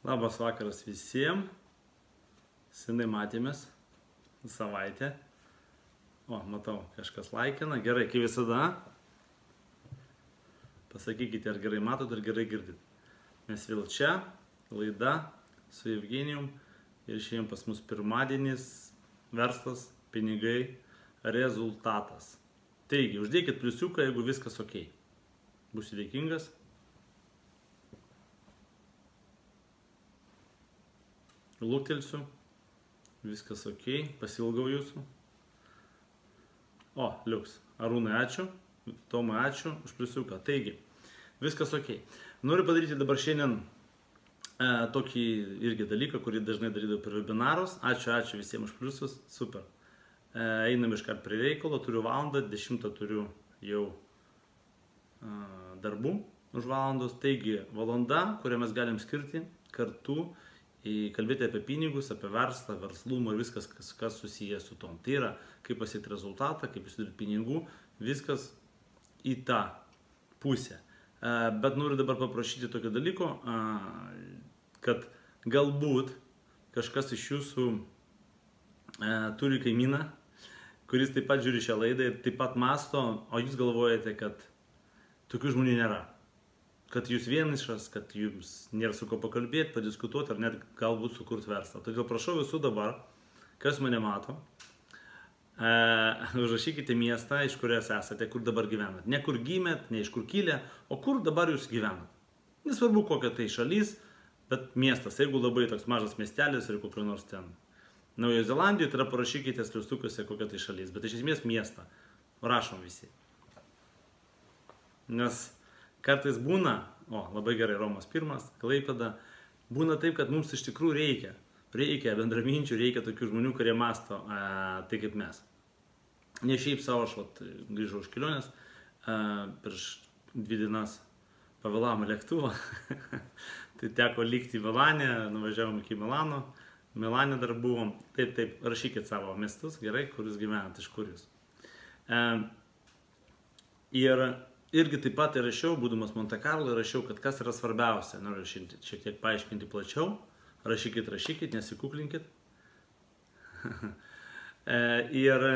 Labas vakaras visiems. Senai matėmės. Savaitę. O, matau, kažkas laikina. Gerai, kaip visada. Pasakykite, ar gerai matot, ar gerai girdit. Mes vėl čia. Laida su Evgenijum. Ir šiandien pas mus pirmadienis. Verslas, pinigai, rezultatas. Taigi, uždėkit pliusiuką, jeigu viskas ok. Būsiu dėkingas. Lūktelsiu. Viskas ok. Pasilgau jūsų. O, liuks. Arūnai ačiū. Tomai ačiū už pliusiuką. Taigi, viskas ok. Noriu padaryti dabar šiandien tokį irgi dalyką, kurį dažnai darydavau per webinarus. Ačiū visiems už pliusus. Super. Einam iškart prie reikalo. Turiu valandą. 10 turiu jau darbų už valandos. Taigi, valanda, kurią mes galim skirti kartu kalbėti apie pinigus, apie verslą, verslumą ir viskas, kas susijęs su tom. Tai yra, kaip pasiekti rezultatą, kaip užsidirbti pinigų, viskas į tą pusę. Bet noriu dabar paprašyti tokio dalyko, kad galbūt kažkas iš jūsų turi kaimyną, kuris taip pat žiūri šią laidą ir taip pat masto, o jūs galvojate, kad tokių žmonių nėra. Kad jūs vienišas, kad jums nėra su ko pakalbėti, padiskutuoti ar net galbūt sukurti verslą. Todėl prašau visų dabar, kas mane mato, užrašykite miestą, iš kurios esate, kur dabar gyvenat. Ne kur gimėt, ne iš kur kilę, o kur dabar jūs gyvenat. Nesvarbu kokia tai šalis, bet miestas. Jeigu labai toks mažas miestelis ir kokio nors ten Naujojo Zelandijoje, tada parašykite skliaustukuose kokia tai šalis. Bet iš esmės miestą. Rašom visi. Nes kartais būna, labai gerai, Romas I, Klaipėda, būna taip, kad mums iš tikrųjų reikia bendraminčių, reikia tokių žmonių, kurie masto tai kaip mes. Ne šiaip savo, aš grįžau iš kelionės, prieš 2 dienas pavėlavom lėktuvą, tai teko likti Milane, nuvažiavom iki Milano, Milane dar buvom, taip, rašykit savo miestus, gerai, kur jūs gyvenat, iš kur jūs. Ir irgi taip pat rašiau, būdamas Monte Carlo, rašiau, kad kas yra svarbiausia. Noriu šiek tiek paaiškinti plačiau. Rašykit, nesikuklinkit. Ir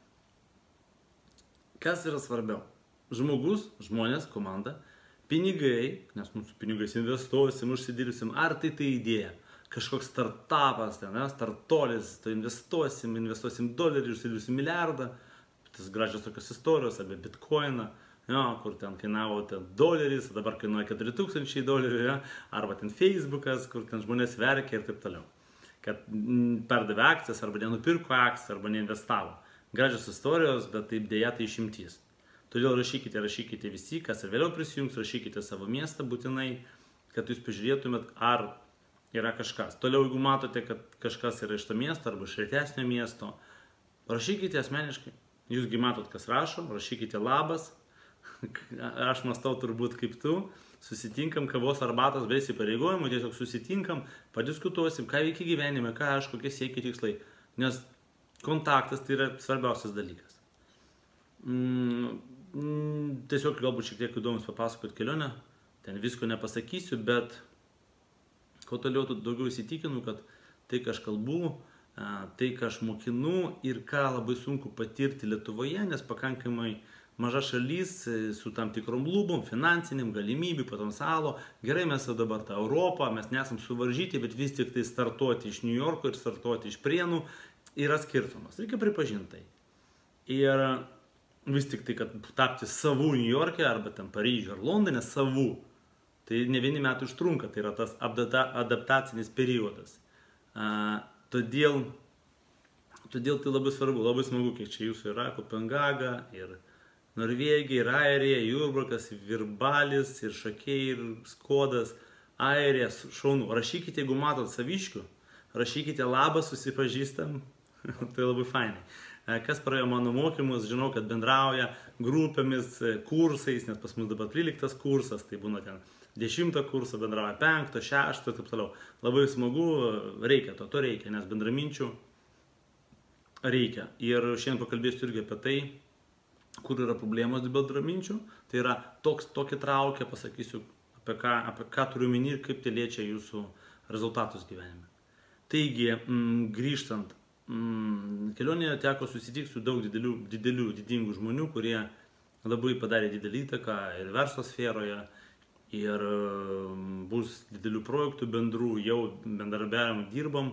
kas yra svarbiau? Žmogus, žmonės, komanda, pinigai, nes mūsų pinigais investuosim, užsidirbsim, ar tai idėja. Kažkoks startupas, startolis, tai investuosim $1, užsidirbsim milijardą. Tas gražios tokios istorijos apie bitcoiną. Kur ten kainavo $, dabar kainuoja $4000, arba ten Facebookas, kur ten žmonės verkia ir taip toliau. Kad pardavė akcijas, arba nenupirko akcijas, arba neinvestavo. Gražios istorijos, bet taip dėja tai išimtis. Todėl rašykite visi, kas ir vėliau prisijungs, rašykite savo miestą būtinai, kad jūs pažiūrėtumėt, ar yra kažkas. Toliau, jeigu matote, kad kažkas yra iš to miesto, arba iš retesnio miesto, rašykite asmeniškai. Jūsgi matot, kas rašo, rašykite labas. Aš mąstau turbūt kaip tu, susitinkam kavos arbatos be įsipareigojimų, tiesiog susitinkam, padiskutuosim, ką veikia gyvenime, kokie siekia tikslai, nes kontaktas tai yra svarbiausias dalykas. Tiesiog galbūt šiek tiek įdomus papasakot kelionę, ten visko nepasakysiu, bet kuo toliau daugiau įsitikinu, kad tai, ką aš kalbu, tai, ką aš mokinu ir ką labai sunku patirti Lietuvoje, nes pakankamai maža šalis su tam tikrom lubom, finansiniam, galimybių, potencialo. Gerai, mes jau dabar tą Europą, mes nesam suvaržyti, bet vis tik tai startuoti iš New Yorko ir startuoti iš Prienų yra skirtumas. Reikia pripažinti tai. Ir vis tik tai, kad tapti savų New York'e arba ten Paryžiuje ar Londone savų, tai ne vieni metai užtrunka, tai yra tas adaptacinis periodas. Todėl tai labai svarbu, labai smagu, kiek čia jūsų yra, Kopenhaga ir Norvegija, ir Airija, Jurbarkas, Virbalis, ir Šakiai, ir Skodas, Airija, šaunu. Rašykite, jeigu matot saviškių, rašykite labas, susipažįstam, tai labai fainai. Kas praėjo mano mokymus, žinau, kad bendrauja grupėmis, kursais, nes pas mus dabar 13 kursas, tai būna ten 10 kursą, bendrauja 5, 6 ir taip toliau. Labai smagu, reikia to reikia, nes bendraminčių reikia. Ir šiandien pakalbėsiu irgi apie tai, kur yra problemos dėl bendraminčių, tai yra tokia traukia, pasakysiu, apie ką turiu minį ir kaip tai liečia jūsų rezultatus gyvenime. Taigi, grįžtant, kelionėje teko susitikti su daug didingų žmonių, kurie labai padarė didelį įtaką ir verslo sferoje, ir bus didelių projektų bendrų, jau bendradarbiavimą dirbam.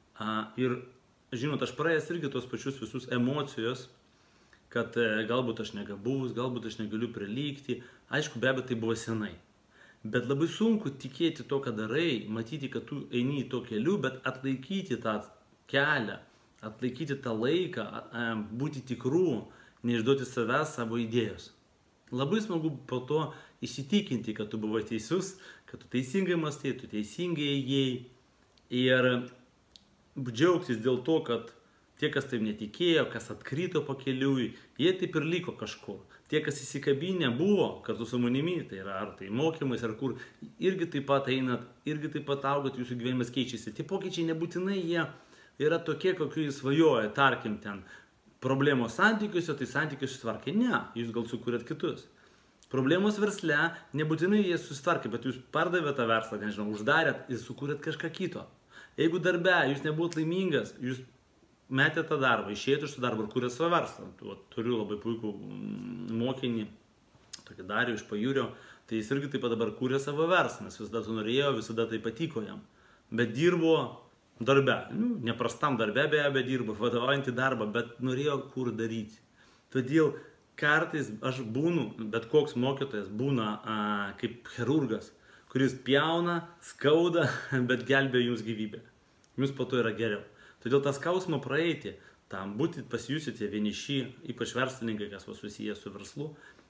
Ir žinot, aš praėjęs irgi tos pačius visus emocijos, kad galbūt aš negabus, galbūt aš negaliu prilygti. Aišku, be abejo, tai buvo senai. Bet labai sunku tikėti to, ką darai, matyti, kad tu eini į to keliu, bet atlaikyti tą kelią, atlaikyti tą laiką, būti tikrų, neišduoti savęs, savo idėjos. Labai smagu po to įsitikinti, kad tu buvai teisus, kad tu teisingai mąstai, tu teisingai ėjai. Ir džiaugtis dėl to, kad tie, kas taip netikėjo, kas atkrito pakeliui, jie taip ir liko kažkur. Tie, kas įsikabinę buvo kartu su manimi, tai yra ar tai mokymais, ar kur, irgi taip pat einat, irgi taip pat augat, jūsų gyvenimas keičiasi. Tie pokyčiai nebūtinai jie yra tokie, kokiu jūs svajoja, tarkim ten problemos santykiuose, tai santykius susitvarkė. Ne, jūs gal sukūrėt kitus. Problemos versle nebūtinai jie susitvarkė, bet jūs pardavėte tą verslą, nežinau, uždarėt ir sukūrėt kažką kito. Jeigu darbe jūs nebūt laimingas, jūs metėte tą darbą, išėjate iš to darbo ir kūrėt savo verslą. Turiu labai puikų mokinį, tokį Darių iš Pajūrio, tai jis irgi taip pat dabar kūrė savo verslą, nes visada to norėjo, visada tai patiko jam. Bet dirbo darbe, neprastam darbe be abejo dirbo, vadovaujantį darbą, bet norėjo kur daryti. Todėl kartais aš būnu, bet koks mokytojas būna kaip chirurgas, kuris pjauna, skauda, bet gelbėjo jums gyvybę. Jums po to yra geriau. Todėl tą skausmą praeiti, tam būti pasijusite vieniši, ypač verslininkai, kas susijęs su verslu,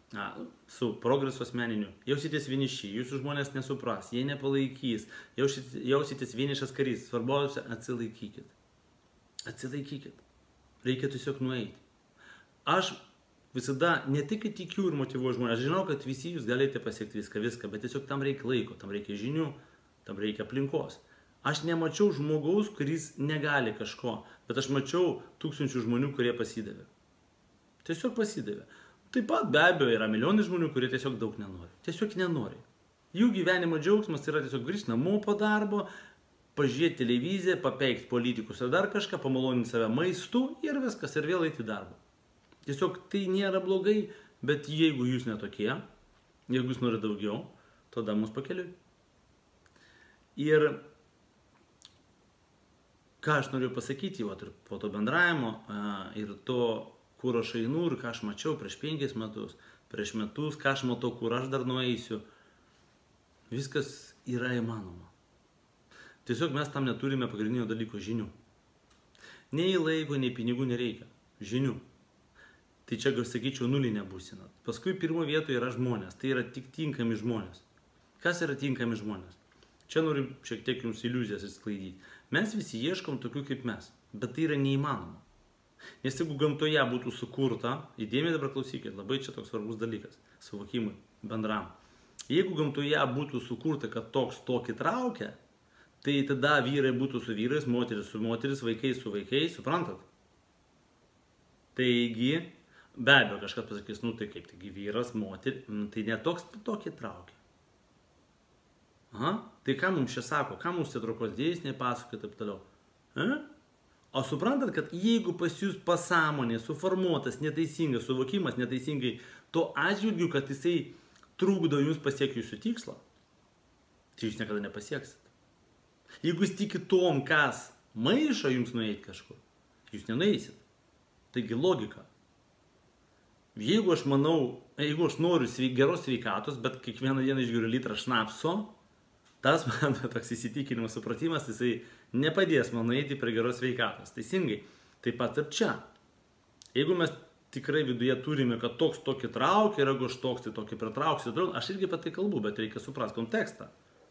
su progresu asmeniniu, jausitės vieniši, jūsų žmonės nesupras, jie nepalaikys, jausitės vienišas karys, svarbiausia, atsilaikykit. Atsilaikykit. Reikia tiesiog nueiti. Aš visada ne tik tikiu ir motyvuoju žmonės, aš žinau, kad visi jūs galite pasiekti viską, bet tiesiog tam reikia laiko, tam reikia žinių, tam reikia aplinkos. Aš nemačiau žmogaus, kuris negali kažko, bet aš mačiau tūkstančių žmonių, kurie pasidavė. Tiesiog pasidavė. Taip pat be abejo yra milijonai žmonių, kurie tiesiog daug nenori. Tiesiog nenori. Jų gyvenimo džiaugsmas yra tiesiog grįžti namo po darbo, pažiūrėti televiziją, papeikti politikus ar dar kažką, pamaloninti save maistu ir viskas, ir vėl eiti į darbą. Tiesiog tai nėra blogai, bet jeigu jūs netokie, jeigu jūs norite daugiau, tada mus pakeliui. Ir ką aš noriu pasakyti, ir po to bendravimo, ir to, kur aš einu, ir ką aš mačiau prieš 5 metus, prieš metus, ką aš matau, kur aš dar nueisiu, viskas yra įmanoma. Tiesiog mes tam neturime pagrindinio dalyko žinių. Nei laiko, nei pinigų nereikia. Žinių. Tai čia, gal sakyčiau, nulinė būsena. Paskui pirmo vietoje yra žmonės. Tai yra tik tinkami žmonės. Kas yra tinkami žmonės? Čia noriu šiek tiek jums iliuzijas įsklaidyti. Mes visi ieškom tokių kaip mes, bet tai yra neįmanoma. Nes jeigu gamtoje būtų sukurta, įdėmiai dabar klausykit, labai čia toks svarbus dalykas, suvokimui, bendram. Jeigu gamtoje būtų sukurta, kad toks tokį traukia, tai tada vyrai būtų su vyrais, moteris su moteris, vaikai su vaikais, suprantat? Taigi, be abejo, kažkas pasakys, tai kaip, taigi vyras, moteris, tai ne toks tokį traukia. Tai ką mums čia sako, ką mums teatrokos dėsniai pasakoja taip toliau. O suprantat, kad jeigu pas jūs pasąmonė suformuotas neteisingas suvokimas, neteisingai to atžvilgiu, kad jisai trukdo jums pasiekti jūsų tikslą, tai jūs niekada nepasieksit. Jeigu jūs tikit tom, kas maišo jums nueiti kažkur, jūs nenueisit. Taigi logika. Jeigu aš manau, jeigu aš noriu geros sveikatos, bet kiekvieną dieną išgeriu litrą šnapso, tas man toks įsitikinimas, supratimas, jisai nepadės man nueiti prie geros sveikatos. Teisingai. Taip pat ir čia. Jeigu mes tikrai viduje turime, kad toks tokį traukia, ir jeigu aš toks, tai tokį pritrauksiu, aš irgi apie tai kalbu, bet reikia suprasti kontekstą.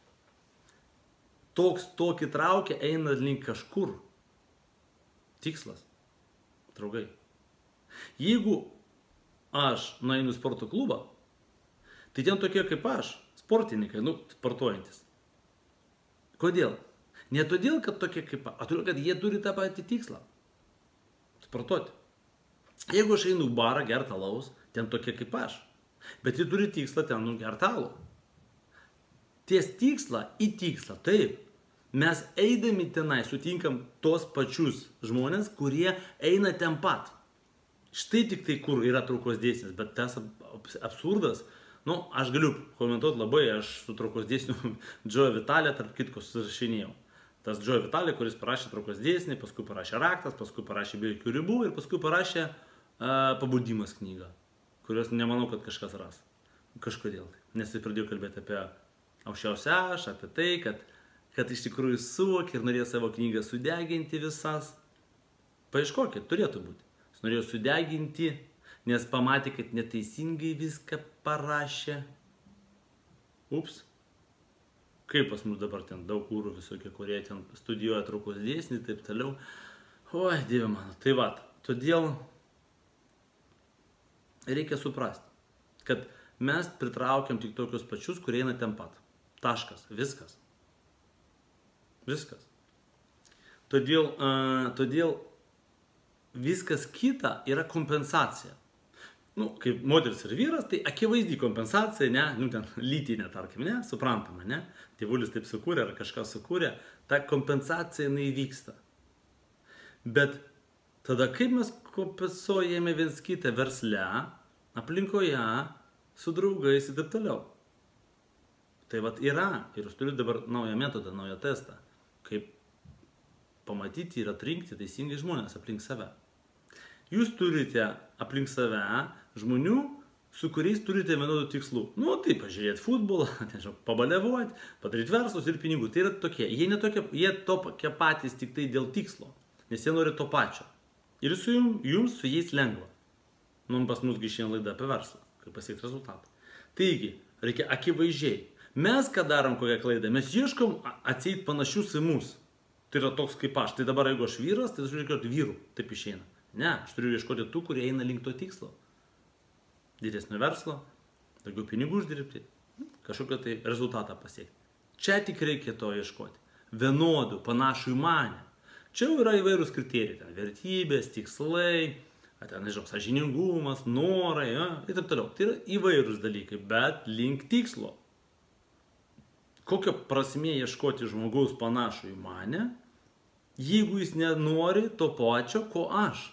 Toks tokį traukia, eina link kažkur. Tikslas. Draugai. Jeigu aš nueinu į sporto klubą, tai ten tokie kaip aš, sportininkai, sportuojantis. Kodėl? Ne todėl, kad tokie kaip aš, o todėl, kad jie turi tą patį tikslą. Sportuoti. Jeigu aš einu į barą gerti alaus, ten tokie kaip aš. Bet jie turi tikslą ten gerti alų. Ties tikslą į tikslą, taip. Mes eidami tenai sutinkam tos pačius žmonės, kurie eina ten pat. Štai tik tai, kur yra traukos dėsnis, bet tas absurdas, aš galiu komentuoti labai, aš su traukos dėsniu Joe Vitale, tarp kitko, susirašinėjau. Tas Joe Vitale, kuris parašė traukos dėsnį, paskui parašė Raktas, paskui parašė Be jokių ribų ir paskui parašė Pabudimas knygą, kurios nemanau, kad kažkas ras. Kažkodėl. Nes jis pradėjo kalbėti apie aukščiausią aš, apie tai, kad iš tikrųjų suvokė ir norėjo savo knygą sudeginti visas. Paieškokit, turėtų būti. Jis norėjo sudeginti, nes pamatė, kad neteisingai viską parašė. Ups. Kaip pas mus dabar ten daug kūrų visokie, kurie ten studijuoja traukos dėsnį ir taip toliau. Oi, Dieve mano. Tai va, todėl reikia suprasti, kad mes pritraukiam tik tokius pačius, kurie eina ten pat. Taškas. Viskas. Viskas. Todėl viskas kita yra kompensacija. Kaip moteris ir vyras, tai akivaizdi kompensacija, ne, ten lytinė, tarkim, ne, suprantama, ne, tėvulis taip sukūrė ar kažkas sukūrė, ta kompensacija jinai vyksta. Bet tada kaip mes kompensuojame viens kitą versle, aplinkoje, su draugais ir taip toliau. Tai vat yra, ir jūs turite dabar naują metodą, naują testą, kaip pamatyti ir atrinkti teisingai žmonės aplink save. Jūs turite aplink save žmonių, su kuriais turite vienodų tikslų. Tai pažiūrėti futbolą, pabalevuoti, padaryti verslus ir pinigų. Tai yra tokie. Jie tokie patys tik tai dėl tikslo, nes jie nori to pačio. Ir jums su jais lengva. Pas musgi šiandien laida apie verslą, kaip pasiekti rezultatą. Taigi, reikia akivaizdžiai. Mes, ką darom kokią klaidą, mes ieškom atseit panašius į mus. Tai yra toks kaip aš. Tai dabar, jeigu aš vyras, tai aš turiu ieškoti vyrų. Taip išeina. Ne, aš turiu ieškoti tų, kurie eina link to tikslo. Didesnio verslo, daugiau pinigų uždirbti, kažkokio tai rezultatą pasiekti. Čia tik reikia to ieškoti. Vienodų, panašų į mane. Čia yra įvairūs kriterijai. Ten vertybės, tikslai, sąžiningumas, norai, ir taip toliau. Tai yra įvairūs dalykai, bet link tikslo. Kokia prasmė ieškoti žmogaus panašų į mane, jeigu jis nenori to pačio, ko aš?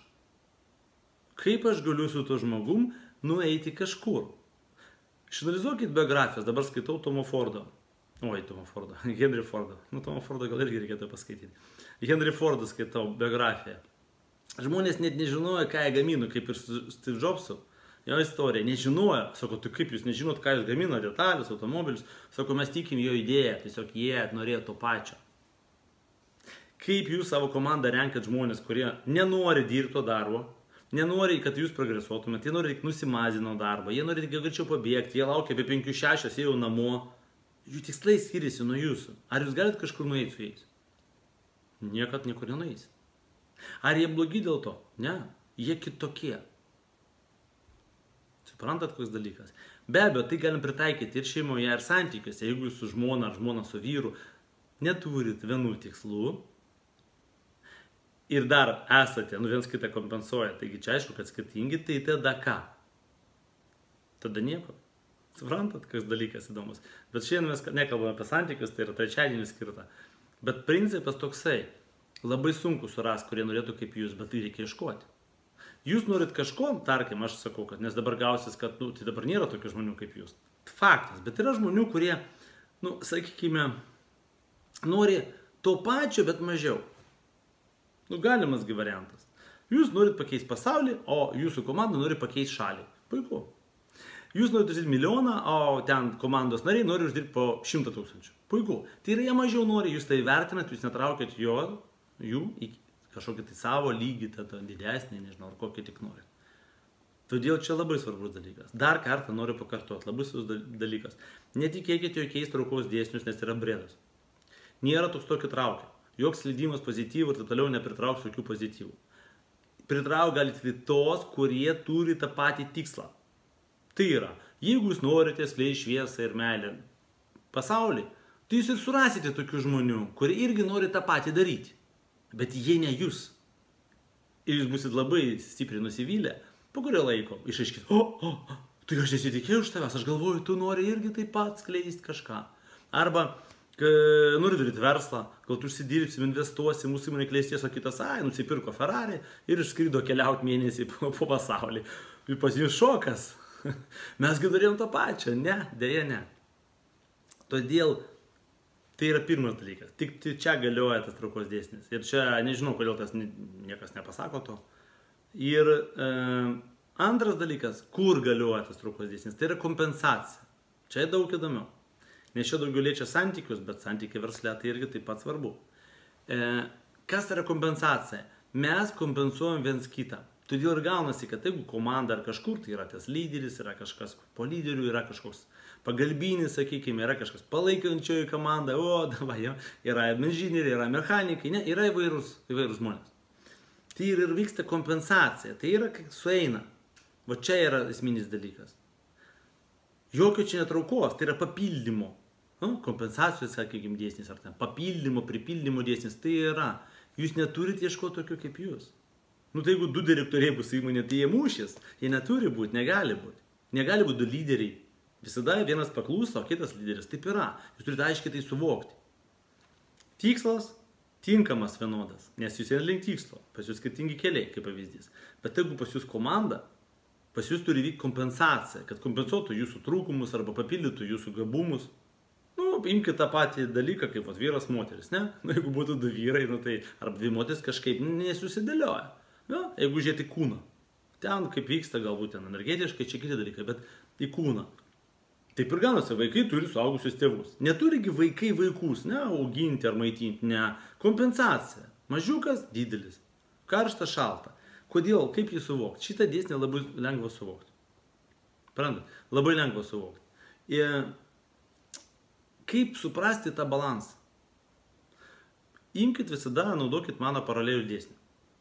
Kaip aš galiu su to žmogum nueiti kažkur? Išanalizuokit biografijas, dabar skaitau Tomo Fordo. Henry Fordo. Tomo Fordo gal irgi reikėtų paskaityti. Henry Fordo skaitau biografiją. Žmonės net nežinojo, ką jie gamino, kaip ir su Steve Jobsu. Jo istorija, nežinojo. Sako, tai kaip jūs nežinot, ką jūs gamino, detalės, automobilius. Sako, mes tikim jo idėją, tiesiog jie norėjo to pačio. Kaip jūs savo komandą renkat žmonės, kurie nenori dirbti to darbo, nenori, kad jūs progresuotumėte, jie nori tik nusimazino darbą, jie nori tik greičiau pabėgti, jie laukia apie 5-6, jie jau namo. Jų tikslai skiriasi nuo jūsų. Ar jūs galite kažkur nueiti su jais? Niekad niekur nenueis. Ar jie blogi dėl to? Ne, jie kitokie. Suprantat, koks dalykas? Be abejo, tai galim pritaikyti ir šeimoje, ir santykiuose. Jeigu jūs su žmona ar žmona su vyru neturit vienų tikslų ir dar esate, viens kitą kompensuoja, taigi čia aišku, kad skirtingi, tai tada ką? Tada nieko. Suprantat, koks dalykas įdomus. Bet šiandien mes nekalbame apie santykius, tai yra trečiadienį skirta. Bet principas toksai. Labai sunku surasti, kurie norėtų kaip jūs, bet tai reikia ieškoti. Jūs norit kažko, tarkim, aš sakau, kad nes dabar gausis, kad tai dabar nėra tokių žmonių kaip jūs. Faktas, bet yra žmonių, kurie, sakykime, nori to pačio, bet mažiau. Galimas gi variantas. Jūs norit pakeisti pasaulį, o jūsų komanda nori pakeisti šalį. Puiku. Jūs norit uždirbti milijoną, o ten komandos nariai nori uždirbti po 100 000. Puiku. Tai yra jie mažiau nori, jūs tai vertinat, jūs netraukėt jų į kažkokį tai savo lygį, tada didesnį, nežinau, ar kokį tik norit. Todėl čia labai svarbus dalykas. Dar kartą noriu pakartoti, labai svarbus dalykas. Netikėkite jokiais traukos dėsnius, nes yra brėdas. Nėra toks tokio traukia. Joks leidimas pozityvų ir taip toliau nepritrauks jokių pozityvų. Pritrauk galite tos, kurie turi tą patį tikslą. Tai yra, jeigu jūs norite skleisti šviesą ir meilę pasaulį, tai jūs ir surasite tokių žmonių, kurie irgi nori tą patį daryti. Bet jie ne jūs. Ir jūs būsit labai stipriai nusivylę. Po kurio laiko išaiškės, tai aš nesitikėjau iš tavęs, aš galvoju, tu nori irgi taip pat skleisti kažką. Arba nori daryti verslą, gal tu užsidirbsi, investuosi, mūsų įmonė klėsties, o kitas, nusipirko Ferrari ir išskrido keliauti mėnesį po pasaulį. Ir pas jų šokas. Mesgi darėjom tą pačią. Ne, dėja ne. Todėl tai yra pirmas dalykas. Tik čia galioja tas traukos dėsnis. Ir čia nežinau, kodėl tas niekas nepasako to. Ir antras dalykas, kur galioja tas traukos dėsnis, tai yra kompensacija. Čia daug įdomiau. Nes čia daugiau liečia santykius, bet santykiai versle tai irgi taip pat svarbu. Kas yra kompensacija? Mes kompensuojam viens kitą. Todėl ir gaunasi, kad jeigu komanda ar kažkur, tai yra tas lyderis, yra kažkas po lyderių, yra kažkoks pagalbinis, sakykime, yra kažkas palaikančioji komanda, yra inžinieriai, yra mechanikai, ne, yra įvairūs žmonės. Tai ir vyksta kompensacija, tai yra kaip sueina. Va čia yra esminis dalykas. Jokio čia netraukos, tai yra papildymo. Kompensacijos, sakykime, dėsnis ar ten papildymo, pripildymo dėsnis, tai yra. Jūs neturite ieškoti tokių kaip jūs. Tai jeigu du direktoriai bus įmonė, tai jie mūšis. Jie neturi būti, negali būti. Negali būti du lyderiai. Visada vienas paklūsta, o kitas lyderis. Taip yra. Jūs turite aiškiai tai suvokti. Tikslas tinkamas vienodas, nes jūs yra link tikslo. Pas jūs skirtingi keliai, kaip pavyzdys. Bet jeigu pas jūs komanda, pas jūs turi vykti kompensacija, kad kompensuotų jūsų trūkumus arba papildytų jūsų gabumus. Imkite tą patį dalyką, kaip vyras, moteris, ne? Jeigu būtų du vyrai, tai arba dvi moteris kažkaip nesusidėlioja. Jeigu žiūrėti kūną. Ten kaip vyksta galbūt ten energetiškai, čia kiti dalykai, bet į kūną. Taip ir gaunasi, vaikai turi suaugusius tėvus. Neturigi vaikai vaikus, ne, auginti ar maitinti, ne. Kompensacija. Mažiukas, didelis. Karšta, šalta. Kodėl? Kaip jį suvokti? Šitą dėsnį labai lengva suvokti. Prandat? Labai lengva suvokti. Kaip suprasti tą balansą? Imkite visada, naudokit mano paralelių dėsnį.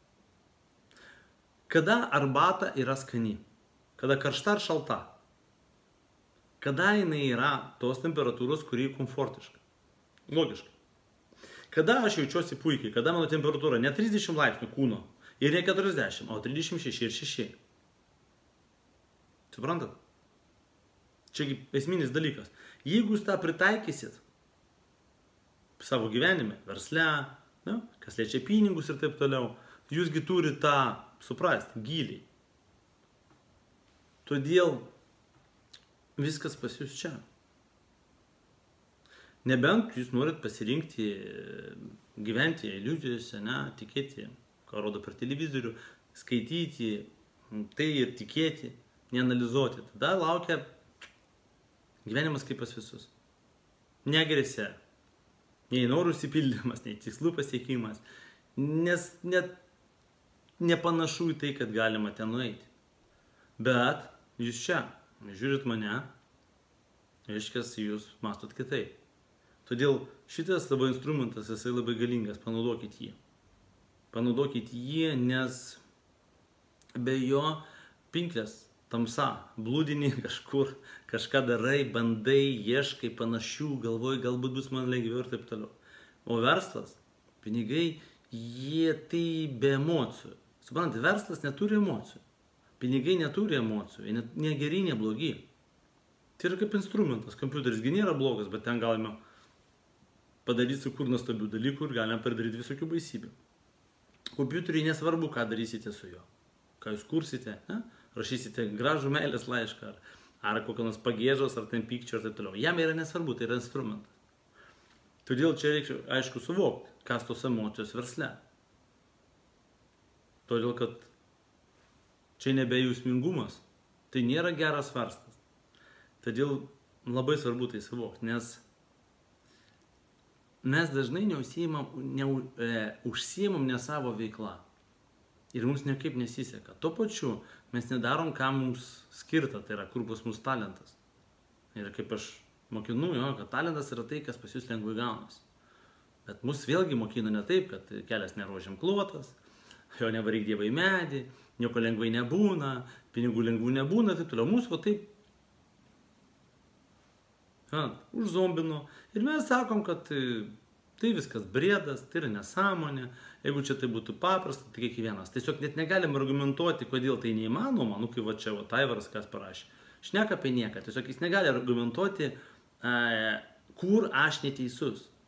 Kada arbata yra skani? Kada karšta ar šalta? Kada jinai yra tos temperatūros, kuri komfortiška? Logiškai. Kada aš jaučiuosi puikiai? Kada mano temperatūra ne 30 laipsnių kūno ir ne 40, o 36 ir 6. Suprantat? Čia esminis dalykas. Jeigu jūs tą pritaikysit savo gyvenime, versle, kas liečia pinigus ir taip toliau, jūsgi turi tą suprasti giliai. Todėl viskas pas jūs čia. Nebent jūs norit pasirinkti gyventi iliuzijose, tikėti, ką rodo per televizorių, skaityti, tai ir tikėti, neanalizuoti. Tada laukia gyvenimas kaip pas visus. Negrėsia. Nei norų įsipildymas, nei tikslų pasiekimas. Nes net nepanašu į tai, kad galima ten nueiti. Bet jūs čia, žiūrit mane, reiškia, jūs mastot kitaip. Todėl šitas tavo instrumentas, jisai labai galingas, panaudokit jį. Panaudokit jį, nes be jo pinklės, tamsa, blūdini kažkur, kažką darai, bandai, ieškai panašių, galvoji, galbūt bus man lengviau ir taip toliau. O verslas, pinigai, jie tai be emocijų. Suprantate, verslas neturi emocijų. Pinigai neturi emocijų, jie ne geri, ne blogi. Tai yra kaip instrumentas, kompiuteris nėra blogas, bet ten galime padaryti su kur nuostabių dalykų ir galime padaryti visokių baisybių. Kompiuteriai nesvarbu, ką darysite su juo. Ką jūs kursite, rašysite gražų meilės laišką, ar kokią nors pagėžos, ar ten pykčio ir taip toliau. Jam yra nesvarbu, tai yra instrumentas. Todėl čia reikia, aišku, suvokti, kas tos emocijos versle. Todėl, kad čia nebejausmingumas, tai nėra geras verslas. Todėl labai svarbu tai suvokti, nes mes dažnai užsiimam ne savo veiklą. Ir mums niekaip nesiseka. Tuo pačiu mes nedarom, ką mums skirta, tai yra, kur bus mūsų talentas. Ir kaip aš mokinu, kad talentas yra tai, kas pas jūs lengvai gaunasi. Bet mus vėlgi mokina ne taip, kad kelias nerožėm klotas, jo nevaryk dievai medį, nieko lengvai nebūna, pinigų lengvų nebūna, taip toliau. Mūsų taip užzombino. Ir mes sakom, kad tai viskas briedas, tai yra nesąmonė. Jeigu čia tai būtų paprasta, tai kiekvienas. Tiesiog net negalim argumentuoti, kodėl tai neįmanoma. Kai va čia Aivaras kas parašė. Šneka apie nieką. Tiesiog jis negali argumentuoti, kur aš neteisus.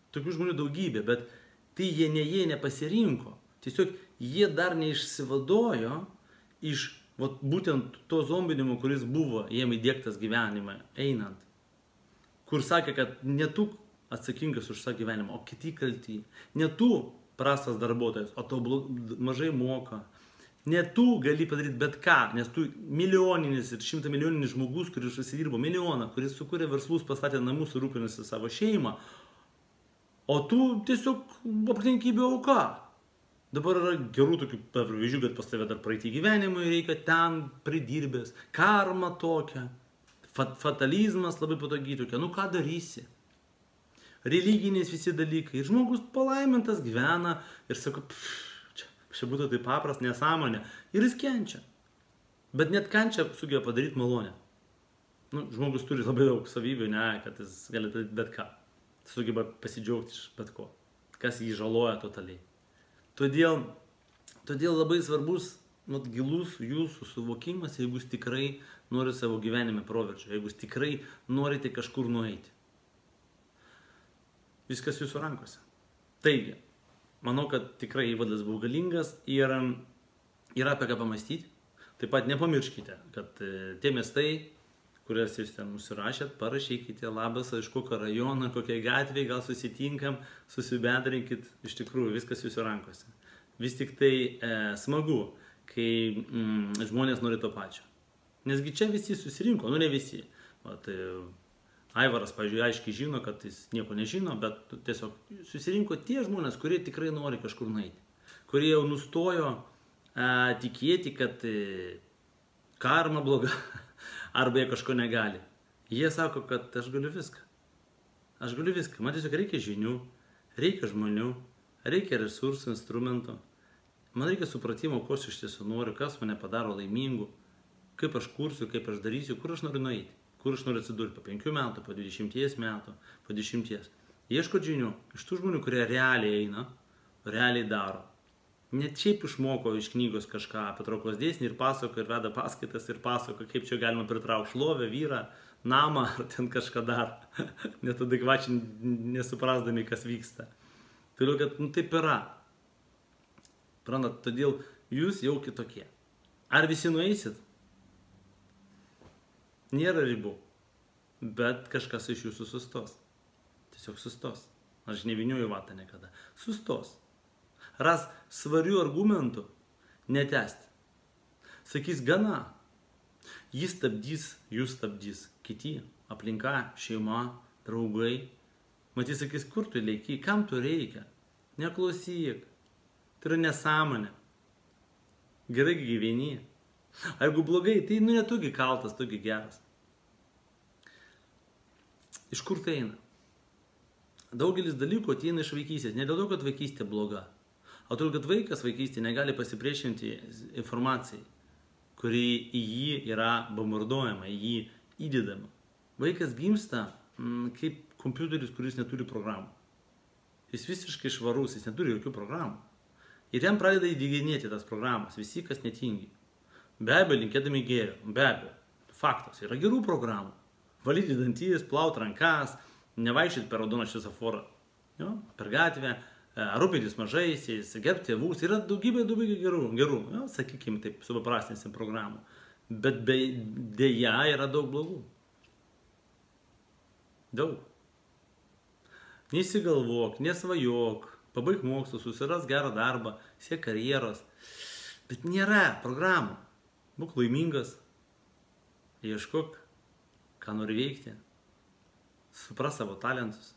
Tokių žmonių daugybė, bet tai jie nepasirinko. Tiesiog jie dar neišsivadojo iš būtent to zombinimo, kuris buvo jiem įdėktas gyvenimą einant. Kur sakė, kad ne tu atsakingas už savo gyvenimą, o kiti kalti. Ne tu prastas darbuotojas, o tu mažai moka. Ne tu gali padaryti bet ką, nes tu milijoninis ir 100 milijoninis žmogus, kuris susidirbo milijoną, kuris sukūrė verslus, pastatė namus ir rūpinasi savo šeimą. O tu tiesiog aplinkybių auka. Dabar yra gerų tokių pavyzdžių, bet pas tave dar praeitį gyvenimui reikia ten pridirbęs. Karma tokia. Fatalizmas labai patogiai tokia. Nu ką darysi? Religiniais visi dalykai. Ir žmogus palaimintas gyvena ir sako, čia būtų taip paprasta nesąmonė. Ir jis kenčia. Bet net kančia sugeba padaryti malonę. Nu, žmogus turi labai daug savybių, ne, kad jis gali daryti bet ką. Sugeba pasidžiaugti iš bet ko. Kas jį žaloja totaliai. Todėl labai svarbus gilus jūsų suvokimas, jeigu jūs tikrai norite savo gyvenime proveržio, jeigu jūs tikrai norite kažkur nueiti. Viskas jūsų rankose. Taigi, manau, kad tikrai įvadas buvo galingas ir yra apie ką pamastyti. Taip pat nepamirškite, kad tie miestai, kurias jūs ten užsirašėt, parašykite, labas, iš kokio rajono, kokiai gatvėje, gal susitinkam, susibendrinkit, iš tikrųjų viskas jūsų rankose. Vis tik tai smagu, kai žmonės nori to pačio. Nesgi čia visi susirinko, nu ne visi. Aivaras, pavyzdžiui, aiškiai žino, kad jis nieko nežino, bet tiesiog susirinko tie žmonės, kurie tikrai nori kažkur nueiti. Kurie jau nustojo tikėti, kad karma bloga. Arba jie kažko negali. Jie sako, kad aš galiu viską. Aš galiu viską. Man tiesiog reikia žinių, reikia žmonių, reikia resursų, instrumentų. Man reikia supratimo, ko aš iš tiesų noriu, kas mane padaro laimingu, kaip aš kursiu, kaip aš darysiu, kur aš noriu nueiti, kur aš noriu atsidurti po 5 metų, po 20 metų, po 10. Ieško žinių iš tų žmonių, kurie realiai eina, realiai daro. Net šiaip išmoko iš knygos kažką apie traukos dėsnį ir pasako ir veda paskaitas ir pasako, kaip čia galima pritraukti šlovę, vyrą, namą ar ten kažką dar. Net adekvačiai nesuprasdami, kas vyksta. Todėl, kad taip yra. Pranat, todėl jūs jau kitokie. Ar visi nueisit? Nėra ribų. Bet kažkas iš jūsų sustos. Tiesiog sustos. Aš nevyniuoju vatą niekada. Sustos. Ras svarių argumentų netęsti. Sakys, gana. Jis stabdys, jūs stabdys. Kiti, aplinka, šeima, draugai. Matys, sakys, kur tu leikiai, kam tu reikia. Neklausyk. Tai yra nesąmonė. Gerai gyveni. A jeigu blogai, tai ne tugi kaltas, tugi geras. Iš kur tai eina? Daugelis dalykų ateina iš vaikystės. Ne dėl to, kad vaikystė bloga. O todėl, kad vaikas vaikystėje negali pasipriešinti informacijai, kuri į jį yra bombarduojama, į jį įdedama. Vaikas gimsta kaip kompiuteris, kuris neturi programų. Jis visiškai švarus, jis neturi jokių programų. Ir jam pradeda įdieginėti tas programas, visi, kas netingi. Be abejo, linkėdami gėrio, be abejo. Faktas, yra gerų programų. Valyti dantis, plauti rankas, nevaikščioti per raudoną šviesoforą, per gatvę, rūpintis mažaisiais, gerbti tėvus, yra daugybė gerų, sakykime taip, supaprastinsim programų. Bet dėja yra daug blogų. Daug. Nesigalvok, nesvajok, pabaig mokslus, susiras gerą darbą, siek karjeros. Bet nėra programų. Būk laimingas, ieškok, ką nori veikti, supras savo talentus.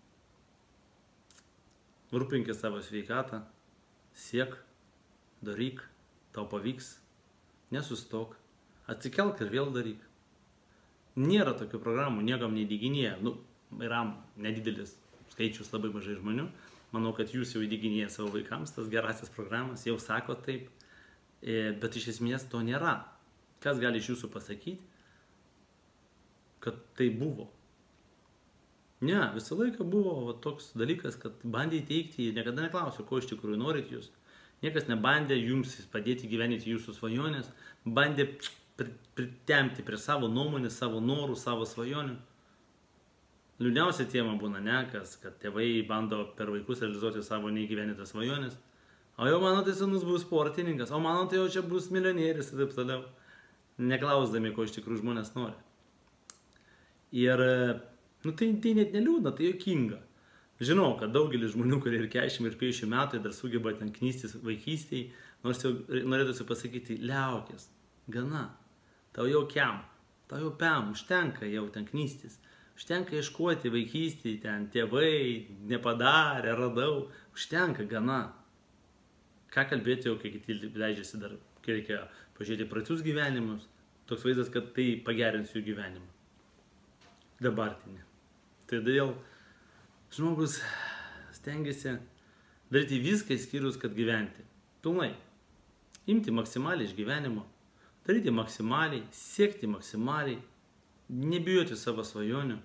Rūpinkis savo sveikatą, siek, daryk, tau pavyks, nesustok, atsikelk ir vėl daryk. Nėra tokių programų, niekam neįdieginėja. Yra nedidelis skaičius, labai mažai žmonių. Manau, kad jūs jau įdieginėja savo vaikams tas gerasias programas, jau sako taip. Bet iš esmės to nėra. Kas gali iš jūsų pasakyti, kad tai buvo? Ne, visą laiką buvo toks dalykas, kad bandė įteikti, niekada neklausiu, ko iš tikrųjų norit jūs. Niekas nebandė jums padėti gyveninti jūsų svajonės, bandė pritempti prie savo nuomonės, savo norų, savo svajonių. liūdniausia tema būna, ne, kad tėvai bando per vaikus realizuoti savo neįgyvenytas svajonės. O jau mano tai sūnus bus sportininkas, o mano tai jau čia bus milijonierius ir taip toliau. Neklausdami, ko iš tikrųjų žmonės nori. Ir, tai net neliūdna, tai juokinga. Žinau, kad daugelis žmonių, kurie ir 40 ir 50 metų dar sugeba ten knystis vaikystėj, nors jau norėtųsi pasakyti, liaukis, gana, tau jau kiam, tau jau piam, užtenka jau ten knystis. Užtenka ieškoti vaikystėj, ten tėvai, nepadarė, radau, užtenka, gana. Ką kalbėti jau, kai kiti leidžiasi dar, kai reikia pažiūrėti praeitus gyvenimus, toks vaizdas, kad tai pagerins jų gyvenimą. Dabartinį. Tai dėl žmogus stengiasi daryti viską išskyrus, kad gyventi. Pilnai. Imti maksimaliai iš gyvenimo, daryti maksimaliai, siekti maksimaliai, nebijoti savo svajonių.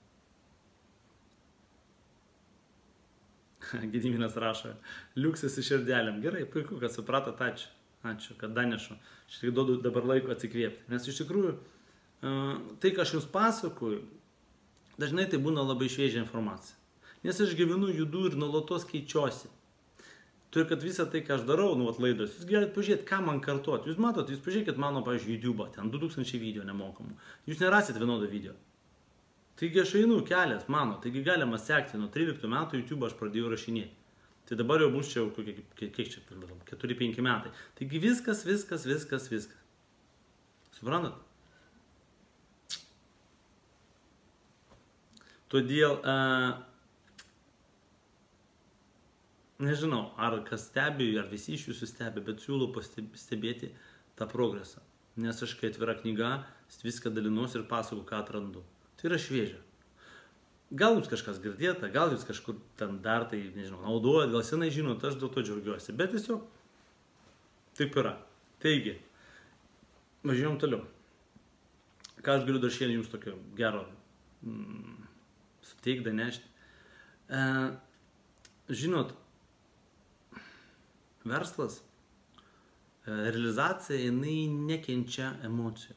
Gediminas rašo, liuksas iš širdelėm. Gerai, puiku, kad supratot, ačiū. Ačiū, kad danešu. Aš tik duodu dabar laiko atsikvėpti. Nes iš tikrųjų, tai, ką aš jums pasakoju, dažnai tai būna labai šviežia informacija. Nes aš gyvenu, judu ir nuolatos keičiuosi. Tai, kad visą tai, ką aš darau, laidos, jūs galite pažiūrėti, ką man kartuoti. Jūs matot, jūs pažiūrėkit mano, pavyzdžiui, YouTube, ten 2000 video nemokamų. Jūs nerasit vienodo video. Taigi aš einu kelias, mano, taigi galima sekti, nuo 13 metų YouTube aš pradėjau rašinėti. Tai dabar jau bus čia, kiek čia, 4-5 metai. Taigi viskas. Suprantat? Todėl, nežinau, ar kas stebi, ar visi iš jūsų stebi, bet siūlau pastebėti tą progresą. Nes aš, kai atvira knyga, viską dalinuosi ir pasakoju, ką atrandu. Tai yra šviežia. Gal jūs kažkas girdėta, gal jūs kažkur ten dar tai, nežinau, naudojat, gal senai žinot, aš dėl to džiaugiuosi. Bet tiesiog taip yra. Taigi, važiuojam toliau. Ką aš galiu dar šiandien jums tokio gero suteikti, nešti. Žinot, verslas, realizacija, jinai nekenčia emocijų.